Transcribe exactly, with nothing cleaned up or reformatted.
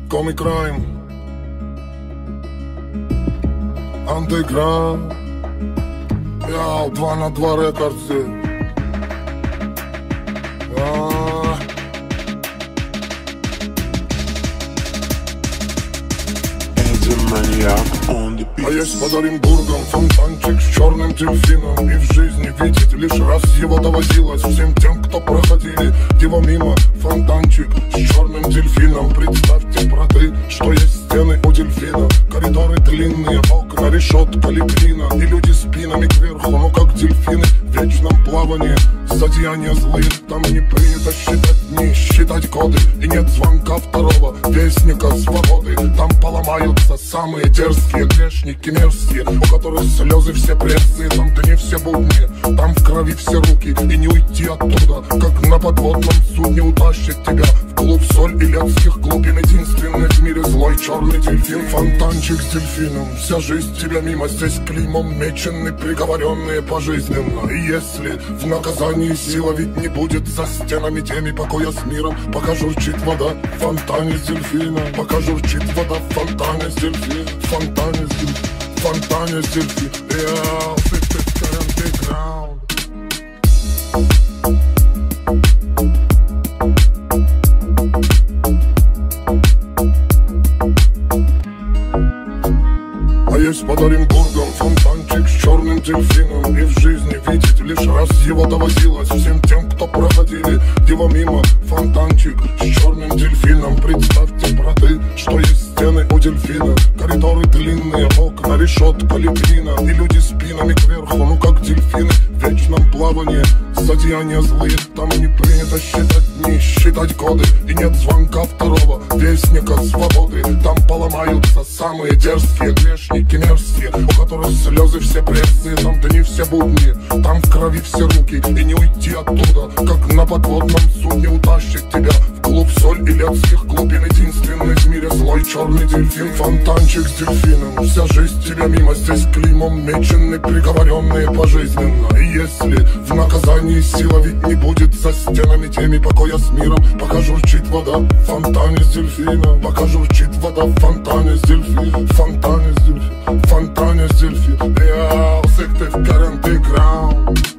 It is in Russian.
Comic Crime, Underground, я два на два рекордсы. А, а есть под Оренбургом фонтанчик с черным дельфином, и в жизни видеть лишь раз его доводилось всем тем, кто проходили его мимо. Фонтанчик с черным дельфином, представьте, браты, что есть стены у дельфина, коридоры длинные, окна, решетка, лепнина, и люди спинами кверху, ну как дельфины в вечном плавании. Зодеяния злые, там не принято считать дни, считать годы, и нет звонка второго вестника свободы. Там поломаются самые дерзкие грешники мерзкие, у которых слезы все пресные, там дни все будни, там в крови все руки, и не уйти оттуда, как на подводном судне утащит тебя в клуб соль и летских глубин. Единственный в мире злой черный дельфин, фонтанчик с дельфином. Вся жизнь тебя мимо, здесь клеймом мечены, приговоренные пожизненно. И если в наказании сила ведь не будет за стенами теми покоя с миром, пока журчит вода в фонтане с дельфином, пока журчит вода в фонтане с дельфином, в фонтане с дельфином, в фонтане с дельфином. Yeah, fifty underground. А есть под Оренбургом фонтанчик с черным дельфином, и в жизни видеть лишь раз его доводилось всем тем, кто проходили его мимо. Фонтанчик с черным дельфином, представьте, браты, что есть стены у дельфина, коридоры длинные, окна, решетка, лепнина, и люди спинами кверху, ну как дельфины в вечном плавании. Зодеяния злые, там не принято считать дни, считать годы, и нет звонка второго вестника свободы. Там поломаются самые дерзкие грешники мерзкие, у которых слезы все пресные, там дни все будни, там в крови все руки, и не уйти оттуда, как на подводном судне утащит тебя в клуб соль и летских глубин. Единственный в мире злой черный дельфин, фонтанчик с дельфином. Вся жизнь тебя мимо, здесь клеймом мечены, приговоренные пожизненно. И если в наказании сила ведь не будет за стенами теми покоя с миром, пока журчит вода в фонтане с дельфином, пока журчит вода в фонтане с дельфином, в фонтане с дельфином, в фонтане с дельфином. Я sick of underground.